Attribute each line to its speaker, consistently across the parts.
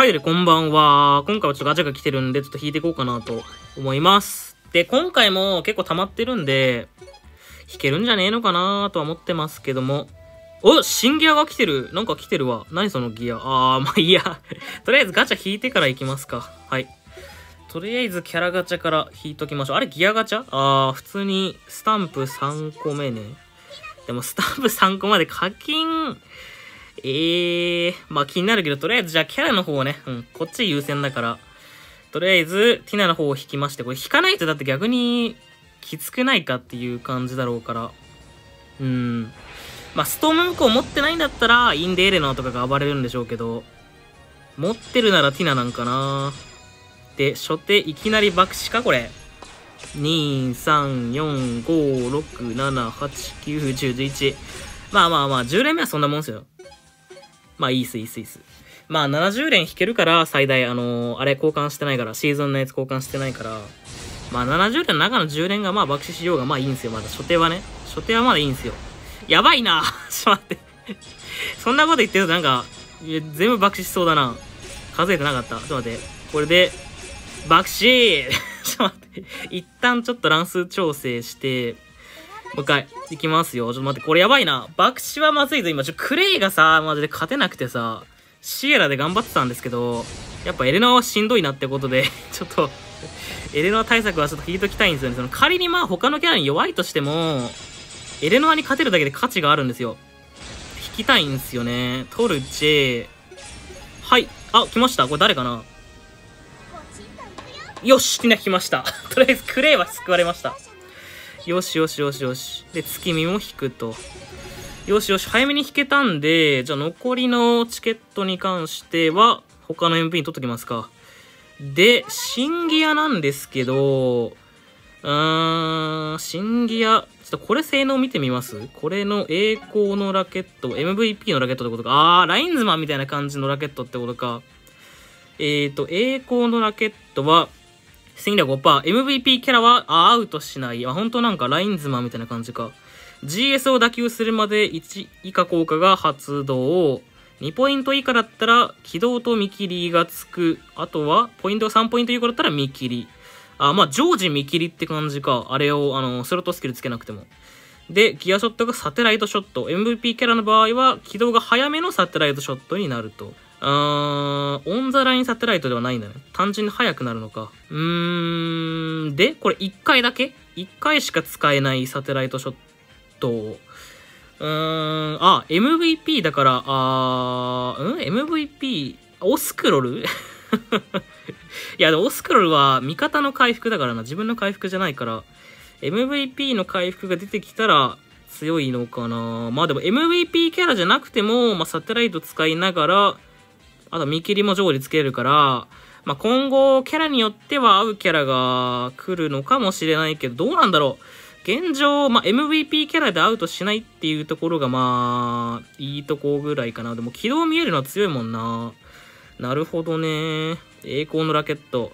Speaker 1: はい、こんばんは。今回はちょっとガチャが来てるんで、ちょっと引いていこうかなと思います。で、今回も結構溜まってるんで、引けるんじゃねえのかなとは思ってますけども。お、新ギアが来てる。なんか来てるわ。何そのギア。まあいいや。とりあえずガチャ引いてから行きますか。はい。とりあえずキャラガチャから引いときましょう。あれギアガチャ普通にスタンプ3個目ね。でもスタンプ3個まで課金、まあ気になるけど、とりあえずじゃあキャラの方をね、こっち優先だから、とりあえずティナの方を引きまして、これ引かないとだって逆にきつくないかっていう感じだろうから。まあストーム向こう持ってないんだったら、インデエレナとかが暴れるんでしょうけど、持ってるならティナなんかな。で、初手いきなり爆死かこれ。2、3、4、5、6、7、8、9、10、11。まあ10連目はそんなもんすよ。まあいいっす。まあ70連引けるから最大、あれ交換してないから、シーズンのやつ交換してないから、まあ70連の中の10連がまあ爆死しようがまあいいんすよ。まだ初手はね。初手はまだいいんすよ。やばいなちょっと待って。そんなこと言ってるとなんか、全部爆死しそうだな。数えてなかった。ちょっと待って。これで、爆死ちょっと待って。一旦ちょっと乱数調整して、もう一回、いきますよ。ちょっと待って、これやばいな。爆死はまずいぞ。今、クレイがさ、マジで勝てなくてさ、シエラで頑張ってたんですけど、やっぱエレノアはしんどいなってことで、ちょっと、エレノア対策はちょっと引いときたいんですよね。その仮にまあ他のキャラに弱いとしても、エレノアに勝てるだけで価値があるんですよ。引きたいんですよね。トルチェ、はい。来ました。これ誰かな。よし、ティナ来ました。とりあえずクレイは救われました。よし。で、月見も引くと。よし、早めに引けたんで、じゃあ残りのチケットに関しては、他の MP に取っときますか。で、新ギアなんですけど、新ギア、ちょっとこれ性能見てみます？これの栄光のラケット、MVP のラケットってことか。ラインズマンみたいな感じのラケットってことか。栄光のラケットは、戦略 5%。MVP キャラは、アウトしない。本当なんかラインズマンみたいな感じか。GS を打球するまで1以下効果が発動。2ポイント以下だったら、起動と見切りがつく。あとは、ポイントが3ポイント以下だったら見切り。常時見切りって感じか。あれを、スロットスキルつけなくても。で、ギアショットがサテライトショット。MVP キャラの場合は、起動が早めのサテライトショットになると。オンザラインサテライトではないんだね。単純に速くなるのか。で、これ1回だけ ?1 回しか使えないサテライトショット。MVP だから、MVP、オスクロルいや、でもオスクロルは味方の回復だからな。自分の回復じゃないから。MVP の回復が出てきたら強いのかな。まあでも MVP キャラじゃなくても、サテライト使いながら、あと見切りも常時つけるから、今後キャラによっては合うキャラが来るのかもしれないけど、どうなんだろう。現状、MVP キャラでアウトしないっていうところがいいとこぐらいかな。でも起動見えるのは強いもんな。なるほどね。栄光のラケット。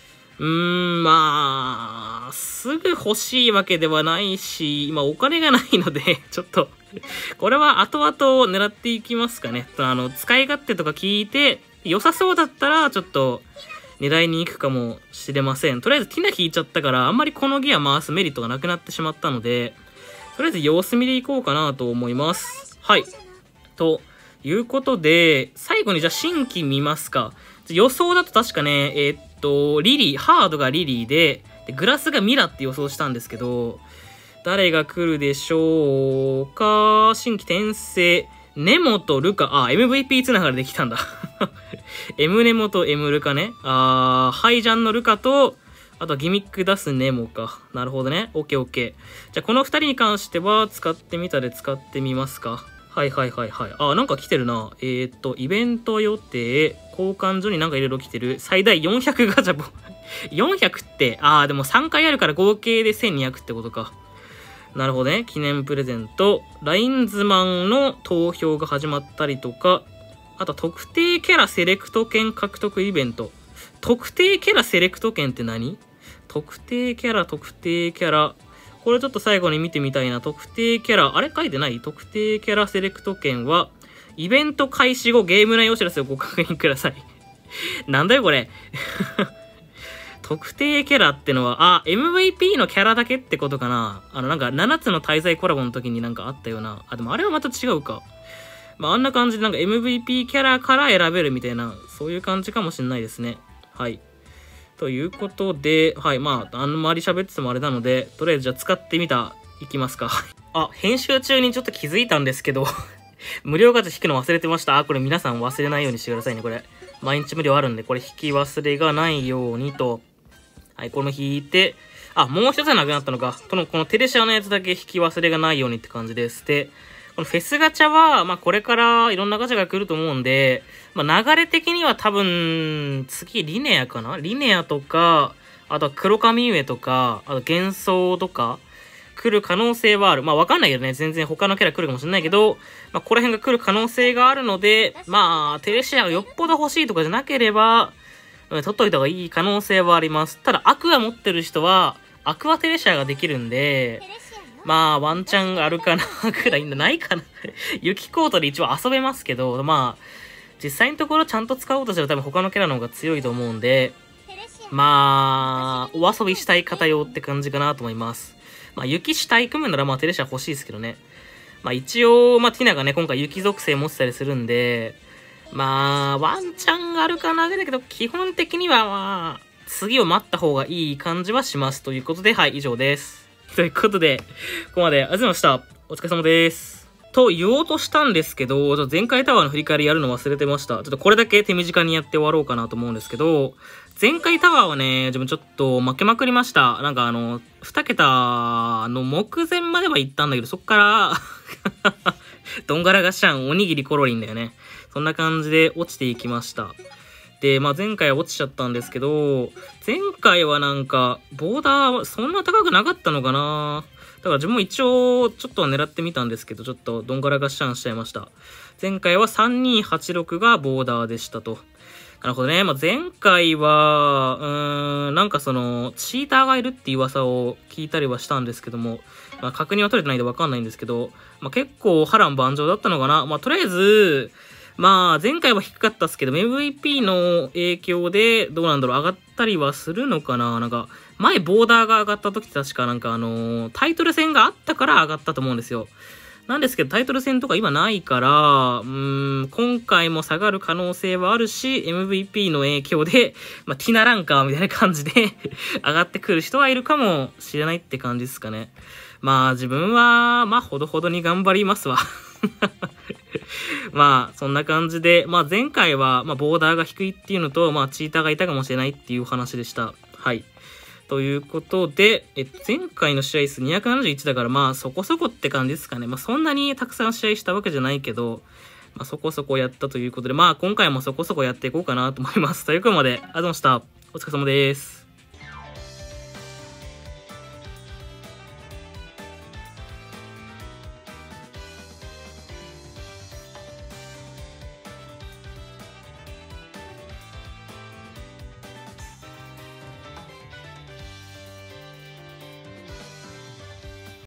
Speaker 1: すぐ欲しいわけではないし、今お金がないので、ちょっと、これは後々狙っていきますかね。使い勝手とか聞いて、良さそうだったら、ちょっと、狙いに行くかもしれません。とりあえずティナ引いちゃったから、あんまりこのギア回すメリットがなくなってしまったので、とりあえず様子見でいこうかなと思います。はい。ということで、最後にじゃあ新規見ますか。予想だと確かね、リリー、ハードがリリーで、グラスがミラって予想したんですけど、誰が来るでしょうか。新規転生、ネモとルカ、MVP つながりできたんだ。M ネモと M ルカね。ハイジャンのルカと、あとはギミック出すネモか。なるほどね。オッケー。じゃあこの二人に関しては、使ってみたで使ってみますか。はい。なんか来てるな。イベント予定、交換所になんかいろいろ来てる。最大400ガチャポン。400って、でも3回あるから合計で1200ってことか。なるほどね。記念プレゼント。ラインズマンの投票が始まったりとか、あと特定キャラセレクト券獲得イベント。特定キャラセレクト券って何？特定キャラ。これちょっと最後に見てみたいな。特定キャラ、あれ書いてない？特定キャラセレクト券は、イベント開始後ゲーム内お知らせをご確認ください。 なんだよこれ。特定キャラってのは、MVP のキャラだけってことかな。なんか7つの大罪コラボの時になんかあったような。でもあれはまた違うか。まあ、あんな感じでなんか MVP キャラから選べるみたいな、そういう感じかもしれないですね。はい。ということで、はい。まあ、あんまり喋っててもあれなので、とりあえずじゃあ使ってみた、いきますか。編集中にちょっと気づいたんですけど、無料ガチャ引くの忘れてました。これ皆さん忘れないようにしてくださいね、これ。毎日無料あるんで、これ引き忘れがないようにと。はい、これも引いて、もう一つはなくなったのか。このテレシアのやつだけ引き忘れがないようにって感じです。で、このフェスガチャは、まあこれからいろんなガチャが来ると思うんで、まあ流れ的には多分、次リネアかな？リネアとか、あとは黒髪上とか、あと幻想とか、来る可能性はある。まあわかんないけどね、全然他のキャラ来るかもしれないけど、まあこの辺が来る可能性があるので、まあテレシアがよっぽど欲しいとかじゃなければ、取っといた方がいい可能性はあります。ただ、アクア持ってる人は、アクアテレシアができるんで、まあ、ワンチャンあるかなくらいないかな雪コートで一応遊べますけど、まあ、実際のところちゃんと使おうとしたら多分他のキャラの方が強いと思うんで、まあ、お遊びしたい方用って感じかなと思います。まあ、雪主体組むならまあテレシア欲しいですけどね。まあ一応、まあティナがね、今回雪属性持ってたりするんで、まあ、ワンチャンあるかなだけど、基本的にはまあ、次を待った方がいい感じはします。ということで、はい、以上です。ということで、ここまでありがとうございました。お疲れ様です。と言おうとしたんですけど、前回タワーの振り返りやるの忘れてました。ちょっとこれだけ手短にやって終わろうかなと思うんですけど、前回タワーはね、自分ちょっと負けまくりました。なんか2桁の目前までは行ったんだけど、そっからどんがらがっしゃん、おにぎりコロリンだよね。そんな感じで落ちていきました。で、まあ前回は落ちちゃったんですけど、前回はなんか、ボーダーそんな高くなかったのかな。だから自分も一応、ちょっとは狙ってみたんですけど、ちょっとどんがらがっしゃんしちゃいました。前回は3286がボーダーでしたと。なるほどね。まあ、前回は、なんかチーターがいるっていう噂を聞いたりはしたんですけども、まあ、確認は取れてないんでわかんないんですけど、まあ、結構波乱万丈だったのかな。まあ、とりあえず、まあ、前回は低かったっすけど、MVP の影響で、どうなんだろう、上がったりはするのかな。なんか、前ボーダーが上がった時って確かなんかタイトル戦があったから上がったと思うんですよ。なんですけど、タイトル戦とか今ないから、今回も下がる可能性はあるし、MVP の影響で、まあ、ティナランカーみたいな感じで上がってくる人はいるかもしれないって感じですかね。まあ、自分は、まあ、ほどほどに頑張りますわ。まあ、そんな感じで、まあ、前回は、まあ、ボーダーが低いっていうのと、まあ、チーターがいたかもしれないっていう話でした。はい。ということで、前回の試合数271だから、まあそこそこって感じですかね。まあそんなにたくさん試合したわけじゃないけど、まあそこそこやったということで、まあ今回もそこそこやっていこうかなと思います。ということで、ありがとうございました。お疲れ様です。